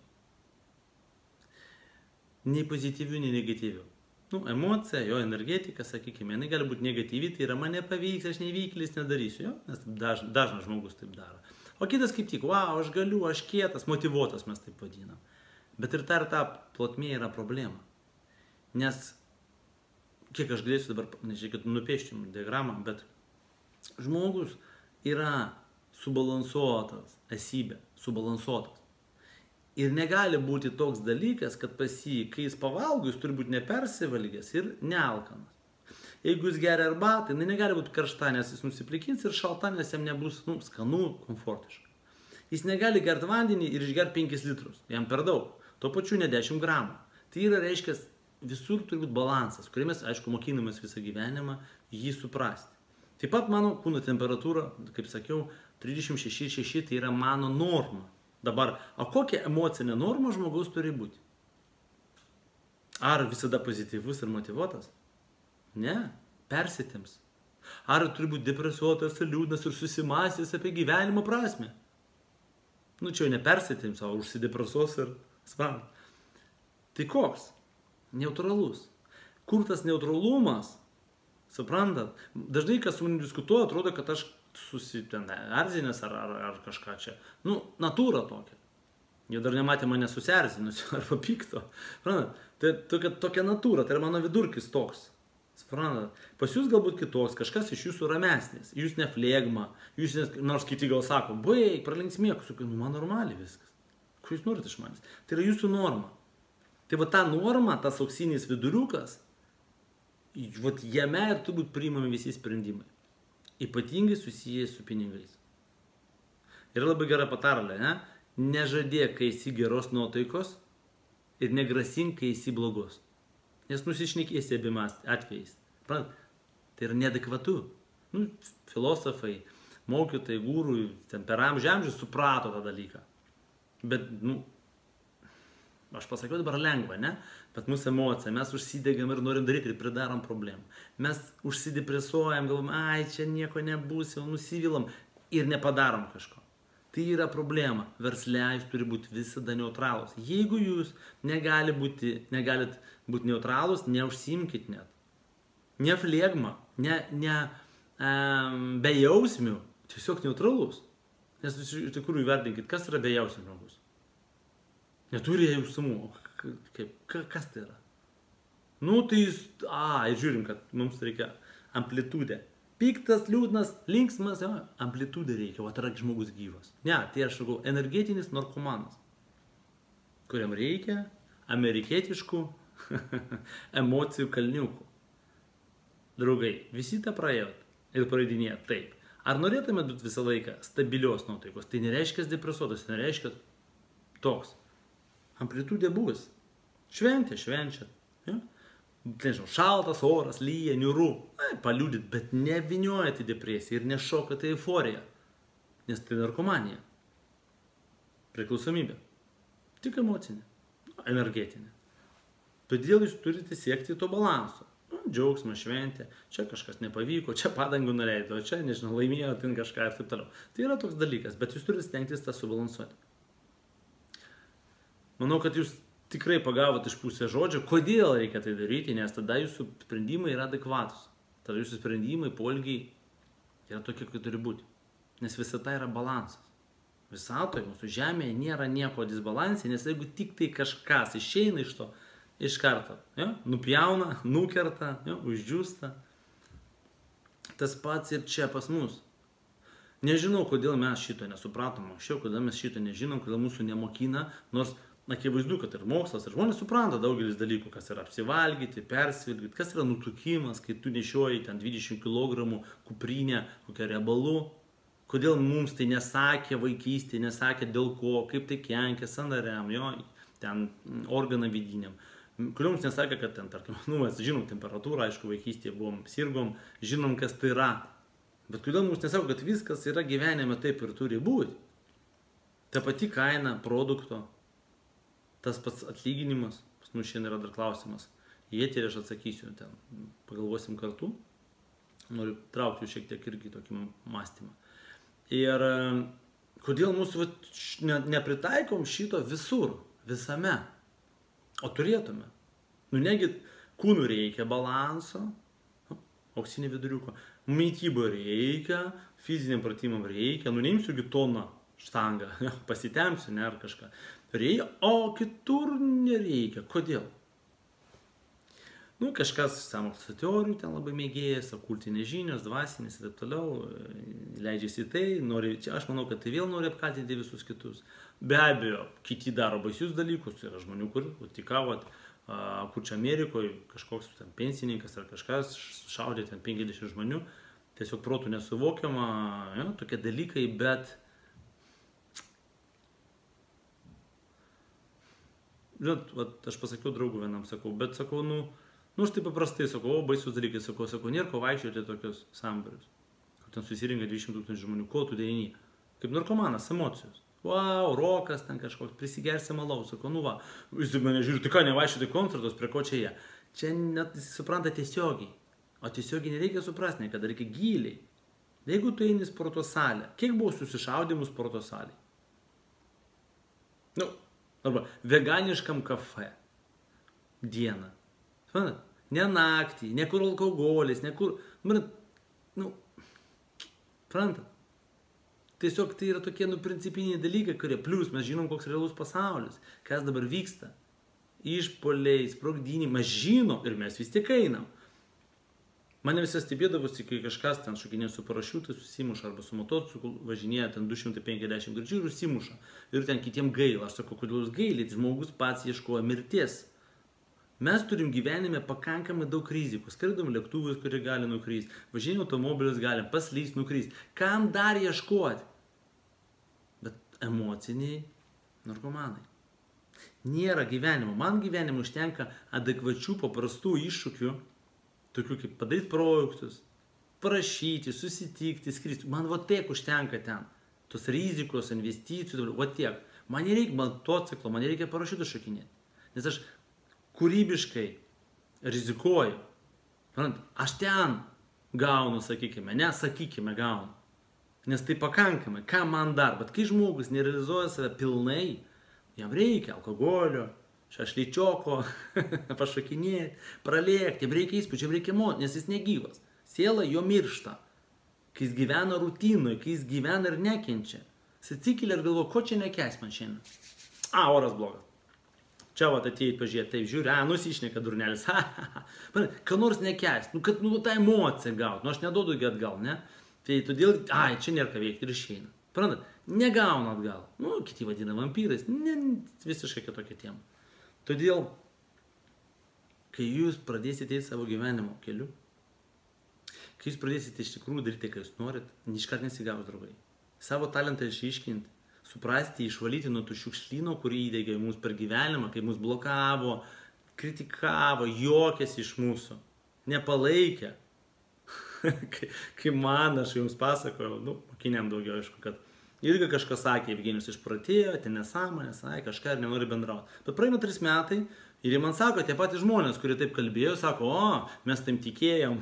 Nei pozityvių, nei negatyvių. Emocija, jo energetika, sakykime, jinai gali būti negatyvi, tai yra man nepavyks, aš nevykėlis, nedarysiu, jo, nes dažnas žmogus taip daro. O kitas kaip tik, wow, aš galiu, aš kietas, motyvuotas mes taip vadinam. Bet ir ta plotmė yra problema. Nes, kiek aš galėsiu dabar, nežiūrėkit, nupieščiau diagramą, bet žmogus yra subalansuotas, esybė, subalansuotas. Ir negali būti toks dalykas, kad pas jį, kai jis pavalgo, jis turi būti nepersivalgęs ir nealkanas. Jeigu jis geria arbatą, jinai negali būti karšta, nes jis nusiplikins, ir šalta, nes jam nebus skanu, komfortiška. Jis negali gerti vandenį ir išgerti 5 litrus, jam per daug, tuo pačiu ne 10 gramų. Tai yra, reiškia, visur turi būti balansas, kurį mes, aišku, mokinamės visą gyvenimą jį suprasti. Taip pat mano kūno temperatūra, kaip sakiau, 36,6 tai yra mano norma. Dabar, o kokia emocinė norma žmogaus turi būti? Ar visada pozityvus ir motyvuotas? Ne, persitims. Ar turi būti depresuotas ir liūdnas ir susimąstęs apie gyvenimo prasmę? Čia jau ne persitims, o užsidepresuos ir sprant. Tai koks? Neutralus. Kur tas neutralumas? Suprantat? Dažnai, kas su manim diskutuoja, atrodo, kad aš susierzinęs ar kažką čia. Natūra tokia. Jie dar nematė mane susierzinusio arba pikto. Tai tokia natūra, tai yra mano vidurkis toks. Suprantat? Pas jūs galbūt kitoks, kažkas iš jūsų ramesnis. Jūs ne flegma, nors kiti gal sako, baig, pralinksmėk, sakai, man normaliai viskas. Ko jūs norite iš manęs? Tai yra jūsų norma. Tai va ta norma, tas auksinis viduriukas, jame ir turbūt priimami visi sprendimai. Ypatingai susijęs su pinigais. Yra labai gera patarlė, ne? Nežadėk, kai esi geros nuotaikos ir negrasink, kai esi blogos. Nes nusišnekėsi abiem atvejais. Tai yra neadekvatu. Filosofai, mokytojai, gūrų, per amžius suprato tą dalyką. Bet, aš pasakiau dabar lengva, ne? Bet mūsų emocija, mes užsidegam ir norim daryti ir pridarom problemų. Mes užsidepresuojam, galvom, čia nieko nebus, jau nusivylam ir nepadarom kažko. Tai yra problema. Versle jūs turi būti visada neutralūs. Jeigu jūs negalit būti neutralūs, neužsiimkit net. Ne flegma, ne bejausmių, tiesiog neutralus. Nes iš tikrųjų įvertinkit, kas yra bejausmių žmogus. Neturi jausmų. Kas tai yra? Nu tai jis, ir žiūrim, kad mums reikia amplitudę. Piktas, liūdnas, linksmas, amplitudę reikia, o tai yra žmogus gyvas. Ne, tai aš sakau, energetinis narkomanas, kuriam reikia amerikietiškų emocijų kalniukų. Draugai, visi tą praėjot ir praeidinėjot taip. Ar norėtume būti visą laiką stabilios nuotaikos? Tai nereiškia depresuotas, tai nereiškia toks. Amplitudė bus. Švenčiat. Ja? Nežinau, šaltas oras, lyja, niūru. Paliūdit, bet neviniojat į depresiją ir nešokat į euforiją. Nes tai narkomanija. Priklausomybė. Tik emocinė. Energetinė. Todėl jūs turite siekti to balanso. Džiaugsmas, šventė, čia kažkas nepavyko, čia padangų nuleido, čia, nežinau, laimėjo ten kažką ir taip toliau. Tai yra toks dalykas, bet jūs turite stengtis tą subalansuoti. Manau, kad jūs tikrai pagavot iš pusės žodžio, kodėl reikia tai daryti, nes tada jūsų sprendimai yra adekvatus. Tada jūsų sprendimai, poelgiai yra tokie, kaip turi būti. Nes visata yra balansas. Visatoje, mūsų žemėje nėra nieko disbalansė, nes jeigu tik tai kažkas išeina iš to, iš karto, nupjauna, nukerta, uždžiūsta. Tas pats ir čia pas mus. Nežinau, kodėl mes šito nesupratom anksčiau, kodėl mes šito nežinom, kodėl mūsų nemokina, nors akivaizdu, kad ir mokslas, ir žmonės supranta daugelis dalykų, kas yra apsivalgyti, persvilgyti, kas yra nutukimas, kai tu nešioji ten 20 kg kuprinę, kokią riebalų. Kodėl mums tai nesakė vaikystėje, nesakė dėl ko, kaip tai kenkia sąnariam, ten organą vidiniam. Kodėl mums nesakė, kad ten, tarkim, mes žinom temperatūrą, aišku, vaikystėje buvom, sirgom, žinom, kas tai yra. Bet kodėl mums nesako, kad viskas yra gyvenime taip ir turi būti. Ta pati kaina produkto, tas pats atlyginimas, pas mus šiandien yra dar klausimas. Į eterį aš atsakysiu, ten pagalvosim kartu. Noriu traukti šiek tiek irgi tokį mąstymą. Ir kodėl mūsų nepritaikom šito visur, visame. O turėtume. Negi kūnų reikia balanso, auksinį viduriuko, mytybo reikia, fiziniam pratimam reikia, neimsiu toną štangą, pasitemsiu, ar kažką. Reikia, o kitur nereikia. Kodėl? Kažkas sąmokslo teorijų ten labai mėgėjas, okultinės žinios, dvasinės ir taip toliau, leidžiasi į tai, aš manau, kad tai vėl nori apkaltinti visus kitus. Be abejo, kiti daro baisius dalykus, yra žmonių, kur tikavot, kur čia Amerikoje kažkoks ten pensininkas ar kažkas šaudė ten 50 žmonių, tiesiog protų nesuvokiama, tokie dalykai, bet aš pasakiau draugų vienam, sakau, bet sakau, aš taip paprastai sakau, baisus dalykai, sakau, nėra ko vaikščioti tokius sambarius, kur ten susirinka 200 000 žmonių, ko tu deini, kaip narkomanas, emocijos. Wow, rokas ten kažkoks, prisigersi malaus, sakau, jūs mane žiūrite, ką nevaikščioti koncertus, prie ko čia jie. Čia net supranta tiesiogiai, o tiesiogiai nereikia suprasti, kad reikia giliai. Jeigu tu eini į sporto salę, kiek buvo susišaudimų sporto salėje? Arba veganiškam kafe dieną. Ne naktį, ne kur alkoholis, ne kur, prantat. Tiesiog tai yra tokie principiniai dalykai, kurie plius mes žinom, koks realus pasaulis, kas dabar vyksta. Išpoliai, sprogdiniai, mes žinom ir mes vis tiek einam. Mane visi stebėdavosi, kai kažkas ten šokinė su parašiutais, susimuša arba su motociklu, važinėja ten 250 greičių ir susimuša. Ir ten kitiem gaila. Aš sakau, kodėl jūs gailite, žmogus pats ieškoja mirties. Mes turim gyvenime pakankamai daug rizikų. Skridom lėktuvus, kurie gali nukrysti. Važinė automobilis gali paslysti, nukrysti. Kam dar ieškoti? Bet emociniai narkomanai. Nėra gyvenimo. Man gyvenimo užtenka adekvačių, paprastų iššūkių, tokių kaip padaryti projektus, prašyti, susitikti, skristi. Man tiek užtenka ten. Tos rizikos, investicijų, tiek. Man nereikia motociklo, man nereikia parašiutų šokinėti. Nes aš kūrybiškai rizikuoju. Aš ten gaunu, sakykime, gaunu. Nes tai pakankamai, ką man dar, bet kai žmogus nerealizuoja save pilnai, jam reikia alkoholio, šašlyčioko, pašokinėti, pralėkti, jam reikia įspūdžių, jam reikia emocijų, nes jis negyvas. Siela jo miršta, kai jis gyvena rutinoje, kai jis gyvena ir nekenčia. Jis atsikelia ir galvoja, ko čia nekęs man šiandien. Oras blogas. Čia vat atėjai pažiūrėti, taip žiūri, nusišneka durnelis, ką nors nekęs, kad tą emociją gaut, aš neduodu atgal, ne? Tai todėl, čia nėra ką veikti ir išeina. Prantat, negauna atgal. Kiti vadina vampyrais, visiškai kitokia tema. Todėl, kai jūs pradėsite į savo gyvenimo keliu, kai jūs pradėsite iš tikrųjų daryti, ką jūs norit, iškart nesigaus, draugai. Savo talentą išryškinti, suprasti, išvalyti nuo tų šiukšlyno, kurį įdegė mūsų per gyvenimą, kai mus blokavo, kritikavo, juokėsi iš mūsų, nepalaikė. Kai man, aš jums pasakojau, mokiniam daugiau, aišku, kad irgi kažkas sakė, Evgenijus išprotėjo, ten nesąmonės, kažką ir nenori bendrauti. Bet praeina 3 metai ir jie man sako, tie patys žmonės, kurie taip kalbėjo, sako, mes tam tikėjom.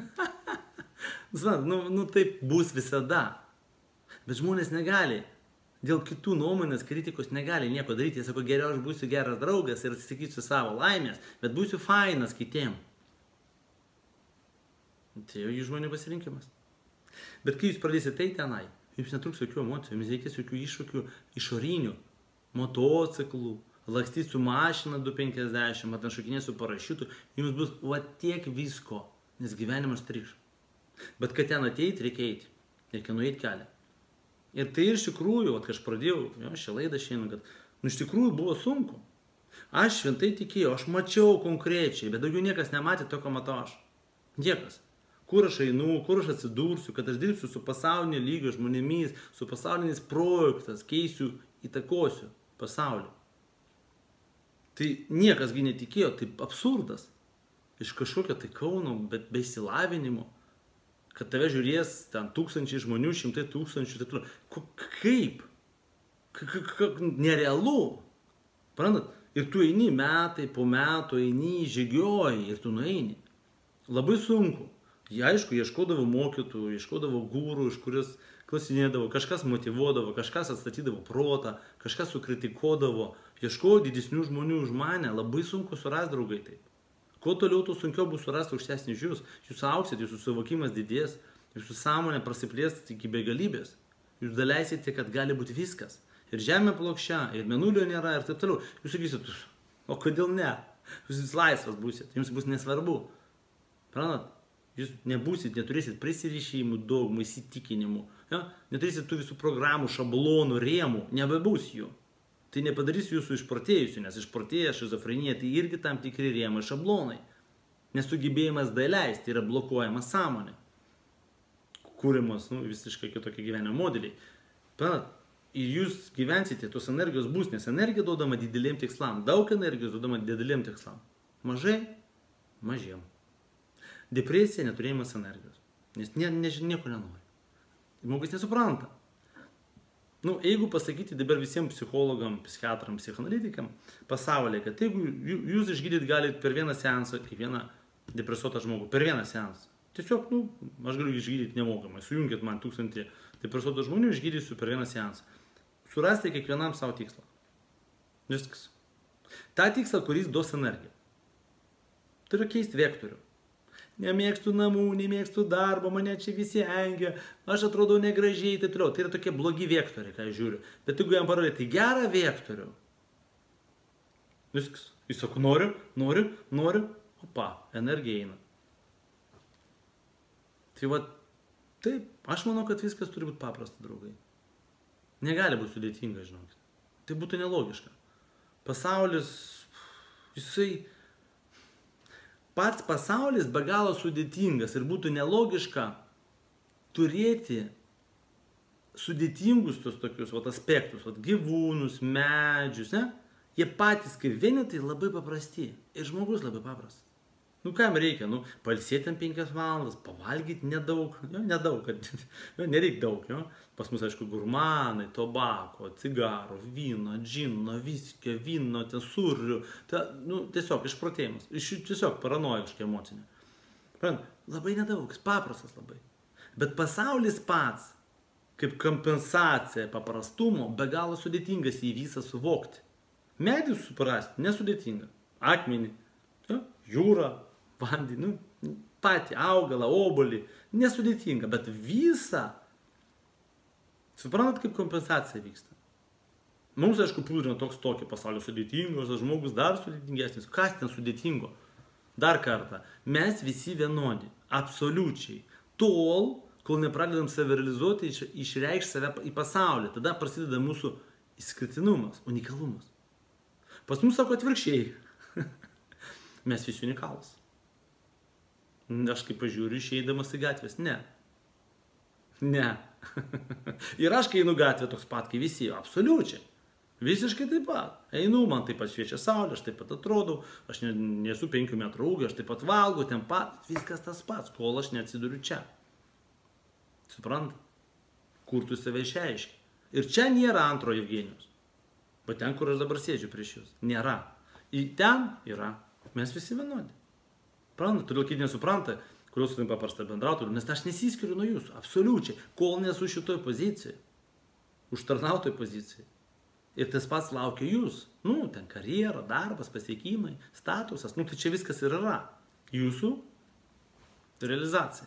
Taip bus visada. Bet žmonės negali, dėl kitų nuomonės, kritikos negali nieko daryti. Jie sako, geriau aš būsiu geras draugas ir atsisakysiu savo laimės, bet būsiu fainas kitiem. Tai jau jų žmonių pasirinkimas. Bet kai jūs pradėsite tai tenai, jums netruks jokių emocijų, jums reikės jokių iššūkių išorinių, motociklų, lakstyti su mašina 250, atnašokinės su parašiutu, jums bus tiek visko, nes gyvenimas trikš. Bet kad ten ateiti, reikia nueiti kelią. Ir tai iš tikrųjų, kai aš pradėjau šią laidą šiandien, kad iš tikrųjų buvo sunku. Aš šventai tikėjau, aš mačiau konkrečiai, bet daugiau niekas nematė to, ką matau aš. Niekas. Kur aš einu, kur aš atsidursiu, kad aš dirbsiu su pasaulinio lygio žmonėmis, su pasauliniais projektais, keisiu, įtakosiu pasaulį. Tai niekasgi netikėjo, tai absurdas. Iš kažkokio tai Kauno, bet be išsilavinimo, kad tave žiūrės ten 1000 žmonių, 100 000, taip toliau. Kaip? Nerealu. Prantat? Ir tu eini metai po metų, eini, žygioji ir tu nueini. Labai sunku. Jie, aišku, ieškodavo mokytojų, ieškodavo gūrų, iš kuris klausinėdavo, kažkas motyvuodavo, kažkas atstatydavo protą, kažkas sukritikuodavo, ieškojo didesnių žmonių už mane, labai sunku surasti, draugai, taip. Kuo toliau, tuo sunkiau bus surasti aukštesnį už jūs. Jūs auksit, jūsų suvokimas didės, jūsų sąmonė prasiplės iki begalybės. Jūs daleisite, kad gali būti viskas. Ir žemė plokščia, ir mėnulio nėra, ir taip toliau. Jūs sakysit, o kodėl ne? Jūs laisvas būsit, jums bus nesvarbu. Pranat? Jūs nebūsit, neturėsit prisirišimų, dogmų, įsitikinimų, neturėsit tų visų programų, šablonų, rėmų, nebebus jų. Tai nepadarys jūsų išprotėjusių, nes išprotėję, šizofrenija, tai irgi tam tikri rėmai, šablonai. Nesugebėjimas daleisti yra blokuojama sąmonė. Kūrimas, visiškai kitokie gyvenimo modeliai. Ir jūs gyvensite, tos energijos bus, nes energija duodama dideliem tikslam. Daug energijos duodama dideliem tikslam. Mažai, mažiem. Depresija, neturėjimas energijos. Nes nieko nenori. Žmogus nesupranta. Jeigu pasakyti dabar visiems psichologam, psichiatram, psichoanalitikam pasaulyje, kad jeigu jūs išgydyti galite per vieną seansą, kiekvieną depresuotą žmogų, per vieną seansą. Tiesiog, aš galiu išgydyti nemokamai. Sujungit man 1000 depresuotų žmonių, išgydysiu per vieną seansą. Surasti kiekvienam savo tikslą. Viskas. Ta tikslą, kuris duos energiją. Tai yra keisti vektorių. Nemėgstu namų, nemėgstu darbo, mane čia visi engia, aš atrodau negražiai, taip toliau. Tai yra tokie blogi vektoriai, ką aš žiūriu. Bet jeigu jam parodė, tai gerą vektorių. Viskas. Jis sako, noriu, opa, energija eina. Tai taip, aš manau, kad viskas turi būti paprasta, draugai. Negali būti sudėtinga, žinokit. Tai būtų nelogiška. Pasaulis, pats pasaulis be galo sudėtingas ir būtų nelogiška turėti sudėtingus tos tokius aspektus, gyvūnus, medžius, ne? Jie patys kaip vienetai labai paprasti ir žmogus labai paprastas. Kam reikia? Pailsėti 5 valandas, pavalgyti nedaug, nereik daug, Pas mus, aišku, gurmanai, tobako, cigarų, vyno, džino, viskio, vyno, sūrių, tiesiog išprotėjimas, tiesiog paranojiškai emocinė. Labai nedaug, paprastas labai. Bet pasaulis pats, kaip kompensacija paprastumo, be galo sudėtingas jį visą suvokti. Medį suprasti nesudėtinga. Akmenį, jūrą, vandenį, patį augalą, obuolį, nesudėtinga, bet visą, suprantat, kaip kompensacija vyksta. Mums, aišku, pūdrina tokį pasaulio sudėtingos, žmogus dar sudėtingesnis. Kas ten sudėtingo? Dar kartą, mes visi vienodi, absoliučiai. Tol, kol nepradedam save realizuoti, išreikšti save į pasaulį, tada prasideda mūsų išskirtinumas, unikalumas. Pas mus sako atvirkščiai. Mes visi unikalūs. Aš kaip pažiūriu išeidamas į gatvės, ne. Ir aš kai einu gatvę toks pat, kai visi, absoliučiai. Visiškai taip pat. Einu, man taip pat šviečia saulė, aš taip pat atrodau, aš nesu 5 metrų ūgio, aš taip pat valgau, ten pat, viskas tas pats, kol aš neatsiduriu čia. Suprant? Kur tu save išreiški. Ir čia nėra antro Evgenijos. Bet ten, kur aš dabar sėdžiu prieš jūs, nėra. Ir ten yra. Mes visi vienodi. Pranta, todėl kiti nesupranta, kuriuos su tavim paprasta bendrauti, nes aš nesiskiriu nuo jūsų, absoliučiai, kol nesu šitoj pozicijoje, užtarnautoj pozicijoje. Ir tas pats laukia jūs. Ten karjera, darbas, pasiekimai, statusas, tai čia viskas ir yra. Jūsų realizacija.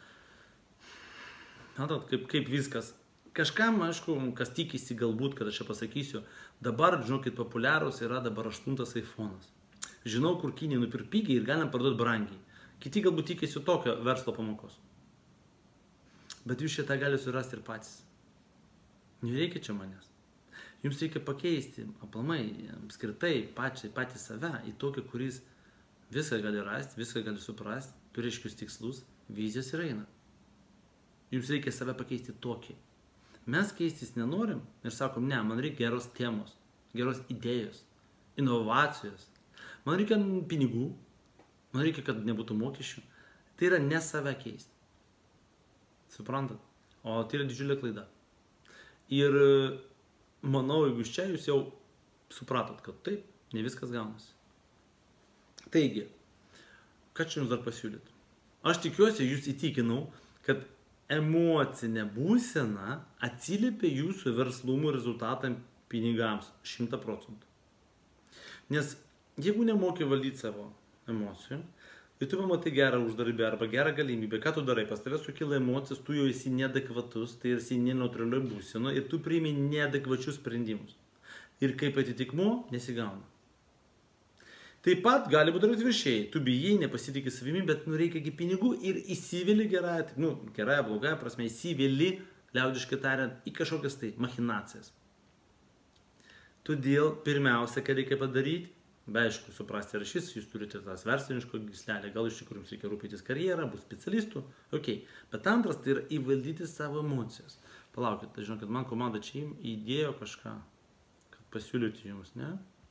Matot, kaip viskas. Kažkam, aišku, kas tikisi galbūt, kad aš čia pasakysiu, dabar, žinokit, populiarus yra dabar 8 iPhone'as. Žinau, kur Kinijai nupirkti pigiai ir galim parduoti brangiai. Kiti galbūt tikisi tokio verslo pamokos. Bet jūs šitą gali surasti ir patys. Nereikia čia manęs. Jums reikia pakeisti, aplamai, apskritai, patį save į tokį, kuris viską gali rasti, viską gali suprasti, turi aiškius tikslus, vizijas ir eina. Jums reikia save pakeisti tokį. Mes keistis nenorim ir sakom, ne, man reikia geros temos, geros idėjos, inovacijos. Man reikia pinigų, man reikia, kad nebūtų mokesčių. Tai yra ne save keisti. Suprantat? O tai yra didžiulė klaida. Ir manau, jeigu iš čia jūs jau supratot, kad taip, ne viskas gaunasi. Taigi, ką čia jums dar pasiūlyt? Aš tikiuosi, jūs įtikinau, kad emocinė būsena atsiliepia jūsų verslumo rezultatam pinigams 100%. Nes jeigu nemoki valdyti savo emocijų, ir tu pamatai gerą uždarbį arba gerą galimybę, ką tu darai, pas tave sukyla emocijas, tu jau esi neadekvatus, tai esi neneutralioj būsenoje ir tu priimi neadekvačius sprendimus. Ir kaip atitikmuo nesigauna. Taip pat gali būti atvirkščiai, tu bijai, nepasitikė savimi, bet reikia pinigų ir įsiveli gerąją, blogąją prasme, įsiveli, liaudiškai tariant, į kažkokias tai machinacijas. Todėl pirmiausia, ką reikia padaryti, be aišku, suprasti ir šis, jūs turite tas versliniško gyslelę, gal iš tikrųjų jums reikia rūpėtis karjerą, bus specialistų, ok. Bet antras tai yra įvaldyti savo emocijas. Palaukit, tai žinau, kad man komanda čia įdėjo kažką, kad pasiūlyti jums, ne?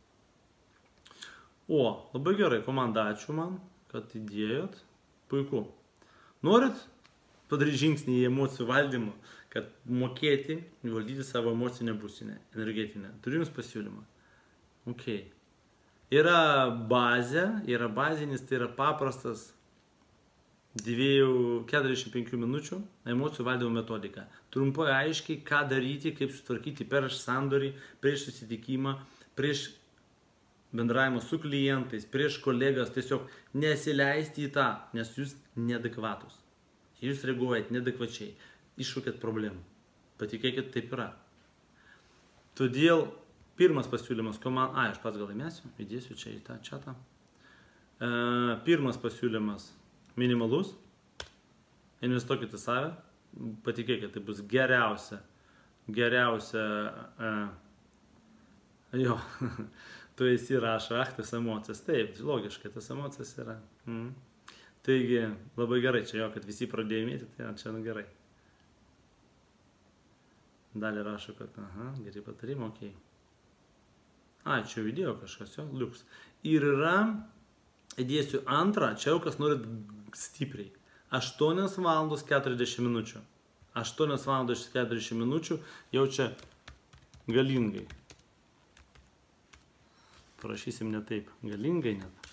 O, labai gerai, komanda, ačiū man, kad įdėjot. Puiku. Norit padaryti žingsnį į emocijų valdymą, kad mokėti valdyti savo emocinę būsenę, energetinę. Turiu jums pasiūlymą. Ok. Yra bazinis, tai yra paprastas 45 minučių emocijų valdymo metodika. Trumpai aiškiai, ką daryti, kaip sutvarkyti prieš sandorį, prieš susitikimą, prieš bendravimą su klientais, prieš kolegas, tiesiog nesileisti į tą, nes jūs neadekvatus. Jūs reaguojat neadekvačiai, iššūkėt problemų. Patikėkit, taip yra. Todėl pirmas pasiūlymas, aš pats gal įmėsiu, įdėsiu čia į tą čatą. Pirmas pasiūlymas minimalus, investuokite save, patikėkit, tai bus geriausia, jo, tu esi rašo, tas emocijas, taip, logiškai, tas emocijas yra. Taigi, labai gerai, čia jo, kad visi pradėjo mėti, tai čia gerai. Dalį rašo, kad, geri patarimai, okei. Čia jau įdėjo kažkas, jo, liuks. Ir yra, įdėsiu antrą, čia jau kas norit stipriai. 8 valandos 40 minučių. 8 valandos 40 minučių jau čia galingai. Parašysim ne taip, galingai net.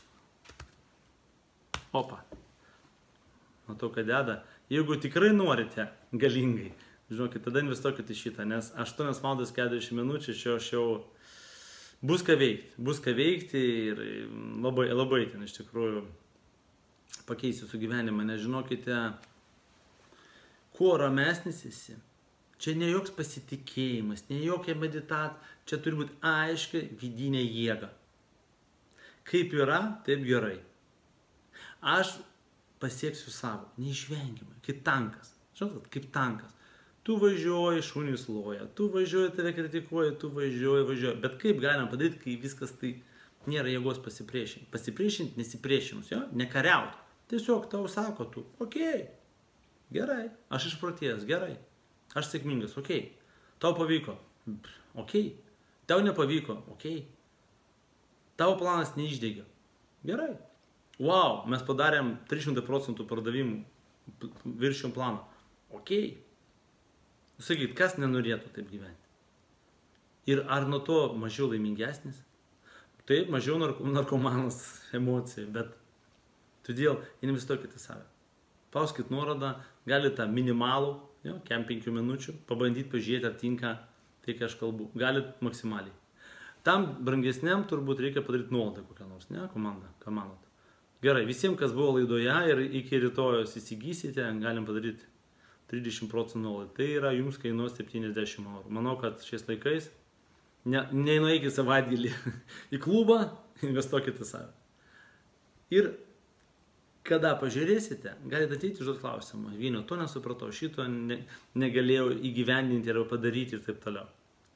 Opa. Matau, kad deda. Jeigu tikrai norite galingai, žinokit, tada investuokit į šitą, nes 8 valandas 40 minučių čia aš jau bus ką veikti ir labai, labai ten iš tikrųjų pakeisi jūsų gyvenimą, nes žinokite, kuo ramesnis esi, čia ne joks pasitikėjimas, ne jokia meditacija, čia turi būti aiški vidinė jėga. Kaip yra, taip gerai. Aš pasieksiu savo, neišvengiamai, kaip tankas. Žinot, kaip tankas. Tu važiuoji, šunys loja, tu važiuoji, tave kritikuoja, tu važiuoji. Bet kaip galima padaryti, kai viskas tai nėra jėgos pasipriešinti? Pasipriešinti, nesipriešinus, jo, nekariauti. Tiesiog tau sako, tu, okei, gerai, aš išprotėjęs, gerai, aš sėkmingas, okei, tau pavyko, okei, tau nepavyko, okei, tavo planas neišdegė, gerai, wow, mes padarėm 300% pardavimų, viršijom planą, okei, sakyt, kas nenorėtų taip gyventi? Ir ar nuo to mažiau laimingesnis? Taip, mažiau narkomanas emocijai, bet todėl investuokite į save. Pauskit nuorodą, galite tą minimalų, kem 5 minučių, pabandyti pažiūrėti, ar tinka tai, ką aš kalbu. Galite maksimaliai. Tam brangesniam turbūt reikia padaryti nuolaidą kokią nors, ne, komanda, ką manot. Gerai, visiems, kas buvo laidoje ir iki rytojos įsigysite, galim padaryti 30% nuolaidą. Tai yra jums kainuos 70 eurų. Manau, kad šiais laikais nenueikit savaitgalį į klubą, investuokite į save. Ir kada pažiūrėsite, galite ateiti užduoti klausimą. Vienio to nesupratau, šito negalėjau įgyvendinti ir padaryti ir taip toliau.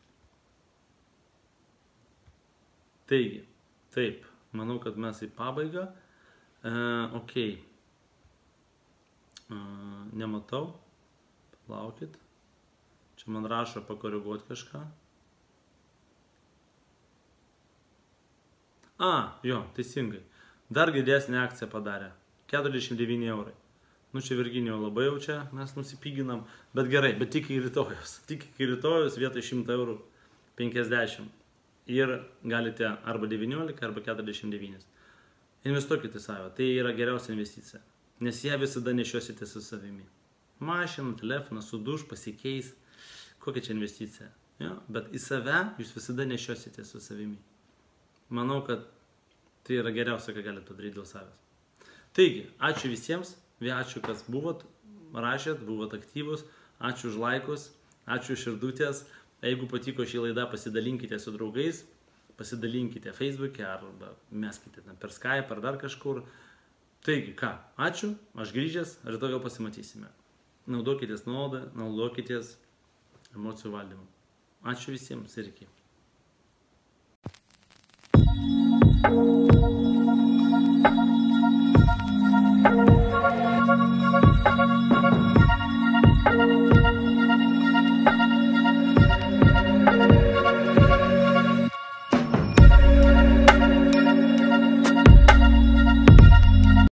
Taigi, taip, manau, kad mes į pabaigą. Okei. Nematau. Laukit. Čia man rašo pakoreguoti kažką. Jo, teisingai. Dar didesnę akciją padarė. 49 eurai. Nu čia Virginijo labai jau čia mes nusipiginam. Bet gerai, bet tik iki rytojus. Tik iki rytojus vietoj 100 eurų 50. Ir galite arba 19, arba 49. Investuokite į save. Tai yra geriausia investicija. Nes ją visada nešiosite su savimi. Mašina, telefonas, suduš, pasikeis. Kokia čia investicija? Bet į save jūs visada nešiosite su savimi. Manau, kad tai yra geriausia, ką galite padaryti dėl savęs. Taigi, ačiū visiems. Ačiū, kas buvot, rašėt, buvot aktyvus. Ačiū už laikus. Ačiū už širdutės. Jeigu patiko šį laidą, pasidalinkite su draugais. Pasidalinkite Facebook'e arba meskite per Skype ar dar kažkur. Taigi, ką? Ačiū. Aš grįžęs. Rytoj vėl pasimatysime. Naudokitės nuolaidą, naudokitės emocijų valdymu. Ačiū visiems ir iki.